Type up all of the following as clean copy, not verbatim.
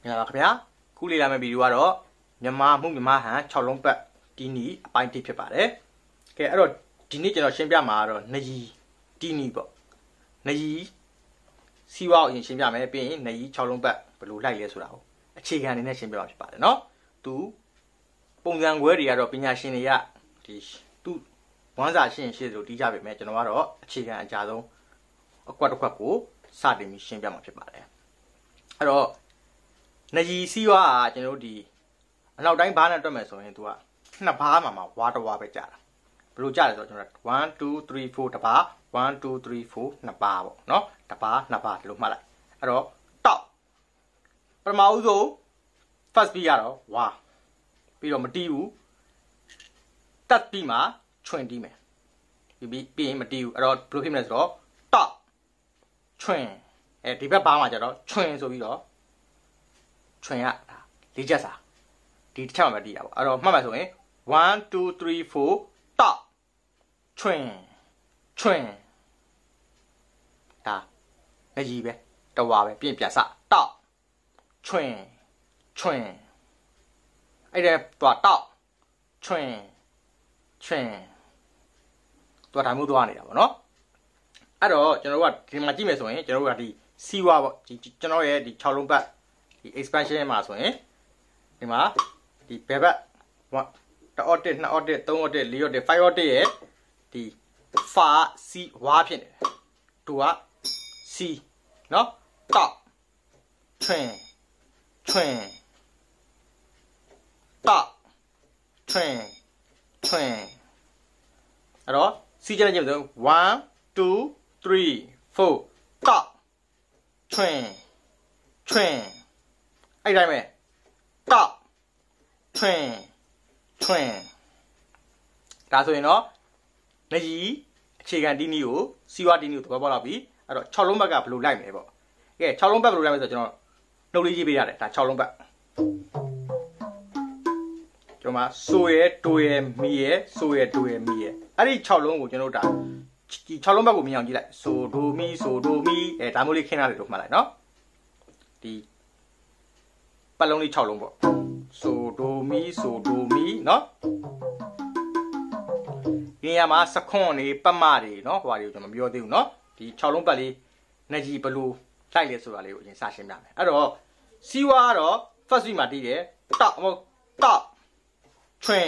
Nhà bác cú lì làm cái video đó nhà má muốn nhà má hả chào lông bẹ tí ní bài tiếp phải đấy cái rồi tí ní cho nó xem ra mà rồi này gì tí ní bộ này gì siêu vào những xem ra mấy bên này gì chào lông bẹ phải lùi lại liền số nào chỉ cái này xem ra phải nó tu bông giang quế đi rồi bên nhà xin này à thì tu quán giả xin xin rồi đi ra về mẹ cho nó đó chỉ cái anh cha đâu quạt cố sao để mình xem ra mà phải đấy rồi này gì siêu à cho nó đi nào đánh bán nó mới xong tu à nó bán mà quá phải trả bây giờ rồi chúng ta 1 2 3 4 đập ba 1 2 3 4 nó ba bộ nó đập ba lúc mà lại rồi top bây giờ rồi first bây giờ rồi wow bây giờ mà tiêu tắt đi mà chuyển đi mà bị mà tiêu rồi bây giờ mình rồi top chuyển đi về ba mà cho đó chuyển rồi bây giờ chuyển à lý giải sao đi theo mà đi à rồi mà rồi 1 2 3 4 top chuyển ta cái gì vậy đâu vào vậy biến sao top chuyển ấy đây tọa top chuyển tọa tham mưu tọa này đâu nó à rồi cho nóว่าဒီမှာကြည့်မယ်ဆိုရင်ကျွန်တော်တို့ကဒီစီဝါပေါ့ဒီကျွန်တော်ရဲ့ဒီ6လုံးပတ်ဒီ expansion မှာဆိုရင်ဒီမှာဒီဘယ်ဘက်1 audit 2 audit 3 audit 4 audit 5 audit ရဲ့ဒီ fa c ဝါဖြစ်နေတယ်သူက c เนาะ top ချွင် top ချွင်အဲ့တော့ c ကျတဲ့ကြည့်ဆို1 2 3 4 top ချွင်အဲ့တိုင်းပဲ top ချွင်ဒါဆိုရင်တော့နေကြီးအခြေခံဒီနည်းကိုစီဝါဒီနည်းကိုသဘောပေါက်လာပြီအဲ့တော့6လုံးဘက်ကဘယ်လိုလိုက်မလဲပေါ့ကဲ6လုံးဘက်ဘယ်လိုလိုက်မလဲဆိုတော့ကျွန်တော်နှုတ်လေးရေးပေးရတယ်ဒါ6လုံးဘက်ကျွန်တော်မှာဆိုရဲဒိုရဲမီရဲဆိုရဲဒိုရဲမီရဲအဲ့ဒီ6လုံးကိုကျွန်တော်တို့ဒါဒီ6လုံးဘက်ကိုမြင်အောင်ကြည့်လိုက်ဆိုဒိုမီဒါမျိုးလေးခင်းရတယ်လို့မှတ်လိုက်နော်ဒီပတ်လုံးလေး6လုံးပေါ့ဆိုဒိုမီနော်ဒီနေရာမှာစခွန်နေပတ်မတွေနော်ဟိုဟာတွေကိုကျွန်တော်မပြောသေးဘူးနော်ဒီ6လုံးပတ်လေးနေကြီးဘလို့လိုက်လဲဆိုတာလေးကိုအရင်စရှင်းပြမယ်အဲ့တော့စီဝါကတော့ first week မှာတည်တယ်top ချွင်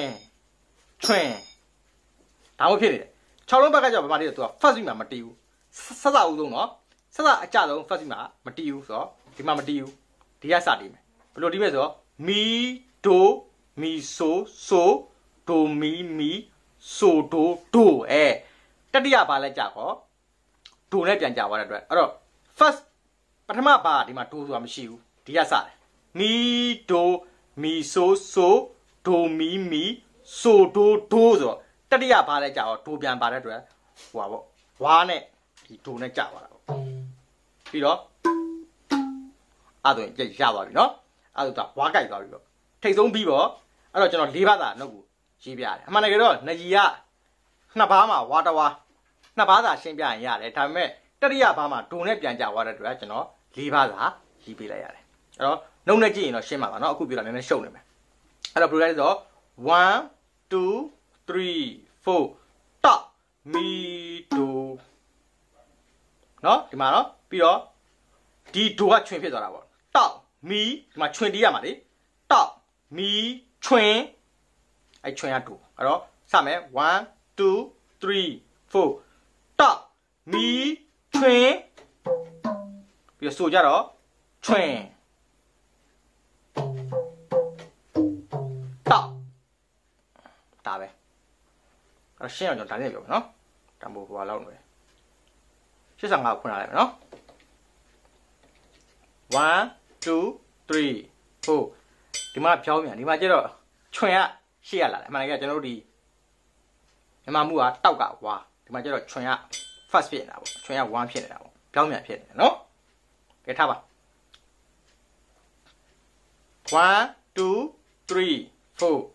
ဒါမှဖြစ်နေတယ်6လုံးဘက်ကကြောင့်ဗမာတွေကသူက first week မှာမတည်ဘူးဆက်စဦးဆုံးနော်ဆက်စအကြဆုံး first week မှာမတည်ဘူးဆိုတော့ဒီမှာမတည်ဘူးဒီကစတည်မယ်ဘယ်လိုတည်မလဲဆိုတော့မီဒိုမီဆိုဒိုမီဆိုဒိုတတိယဘာလဲကြာခေါ်ဒိုနဲ့ပြန်ကြာသွားတဲ့အတွက်အဲ့တော့ first ပထမဘာဒီမှာဒိုဆိုတာမရှိဘူးဒီကစတယ်မီဒိုမီဆိုဒိုမီဆိုဒိုဆိုတော့တတိယဘာလဲကြာတော့ဒိုပြန်ပါတဲ့အတွက်ဟိုပါပေါ့ဝါနဲ့ဒီဒိုနဲ့ကြာသွားတာပေါ့ပြီးတော့အဲ့ဒါရင်ရသွားပြီနော်အဲ့ဒါဝါကြိုက်သွားပြီပေါ့ထိတ်ဆုံးပြီးပေါ့အဲ့တော့ကျွန်တော်၄ဘာသာနှုတ်ကိုရေးပြရတယ်အမှန်တကယ်တော့နကြီးကနှစ်ဘားမှာဝါတဝါနှစ်ဘားသာရှင်းပြရင်ရတယ်ဒါပေမဲ့တတိယဘားမှာဒုံနဲ့ပြန်ကြသွားတဲ့အတွက်ကျွန်တော်၄ဘာသာရေးပေးလိုက်ရတယ်အဲ့တော့နှုတ်နဲ့ကြည့်ရင်တော့ရှင်းပါပါเนาะအခုပြောတာနည်းနည်းရှုပ်နေမယ်အဲ့တော့ဘယ်လိုလဲဆိုတော့1 2 3 4 top မီဒိုเนาะဒီမှာเนาะပြီးတော့ဒီဒိုကချွင်ဖြစ်သွားတာပေါ့ top မီဒီမှာချွင်တီးရမှာလေ top မီချွင်အဲ့ချွင်ရဒိုအဲ့တော့စမယ်1 2 3 4 top မီချွင်ပြီးတော့ဆိုကြတော့ချွင်top ဒါပဲအဲ့ရှင်းအောင်ကျွန်တော်ဒါနဲ့ပြောမယ်နော်တံပိုးဟိုလောက်နေ85ကိုဖွင့်လာလိုက်မယ်နော်1 2 3 4ဒီမှာဖြောင်းမြန်ဒီမှာကျတော့ချွင်ရရှေ့ရလာတယ်အမှန်တကယ်ကျွန်တော်တို့ဒီမြန်မာမှုကတောက်ကဝါဒီမှာကျတော့ချွင်ရ first ဖြစ်နေတာပေါ့ချွင်ရ1ဖြစ်နေတာပေါ့ဖြောင်းမြန်ဖြစ်နေတယ်နော်ကဲထားပါ1 2 3 4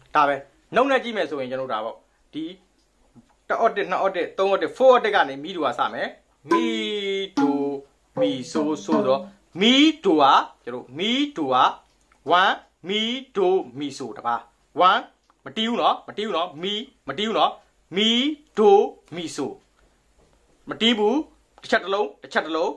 ဒါပဲနှုတ်နဲ့ကြည့်မယ်ဆိုရင်ကျွန်တော်ဒါပေါ့ဒီ1 octave 2 octave 3 octave 4 octave ကနေမီဒိုကစမယ်မီဒိုမီဆိုတော့မီဒိုကကျွန်တော်မီဒိုက1မီဒိုမီဆိုတပါ1မတီးဘူးနော်မီမတီးဘူးနော်မီဒိုမီဆိုမတီးဘူးတစ်ချက်တစ်လုံးတစ်ချက်နှလုံး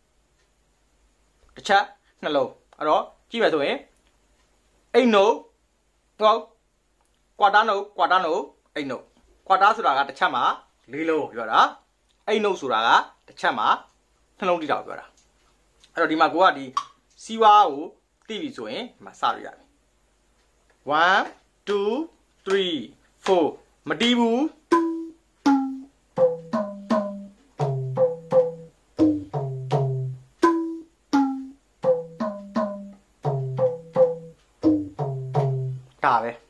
အဲ့တော့ကြည့်မယ်ဆိုရင်အိတ်နှုတ်ဟုတ်ကွာတာနှုတ်အိတ်နှုတ်ကွာတာဆိုတာကတစ်ချက်မှာ4လုံးပြောတာအိတ်နှုတ်ဆိုတာကတစ်ချက်မှာနှလုံးတိတောက်ပြောတာအဲ့တော့ဒီမှာကိုကဒီစီးဝါးကိုသိပြီဆိုရင်ဒီမှာစရရပြီ1 2 3 4မတီးဘူးဒါပဲ